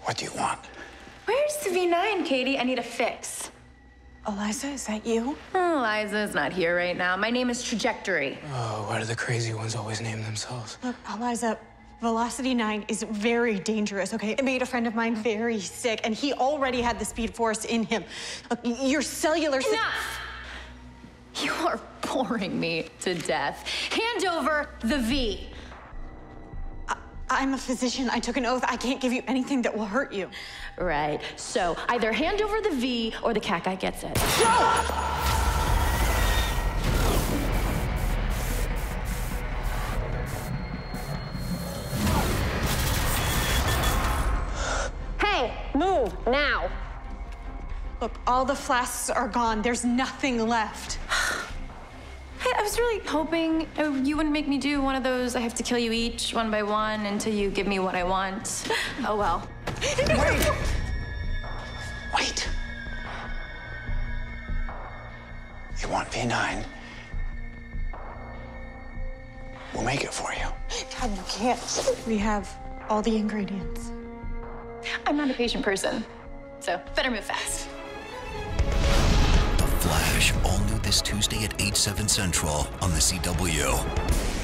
What do you want? Where's the V9, Katie? I need a fix. Eliza, is that you? Eliza's not here right now. My name is Trajectory. Oh, why do the crazy ones always name themselves? Look, Eliza, Velocity 9 is very dangerous, okay? It made a friend of mine very sick, and he already had the Speed Force in him. Look, your cellular... Enough! You are boring me to death. Hand over the V. I'm a physician. I took an oath. I can't give you anything that will hurt you. Right. So either hand over the V or the cat guy gets it. Hey, move now. Look, all the flasks are gone. There's nothing left. Hey, I was really hoping you wouldn't make me do one of those I have to kill you each one by one until you give me what I want. Oh well. Wait. You want V9? We'll make it for you. God, you can't. We have all the ingredients. I'm not a patient person, so better move fast. The Flash, all new this Tuesday at 8/7 Central on the CW.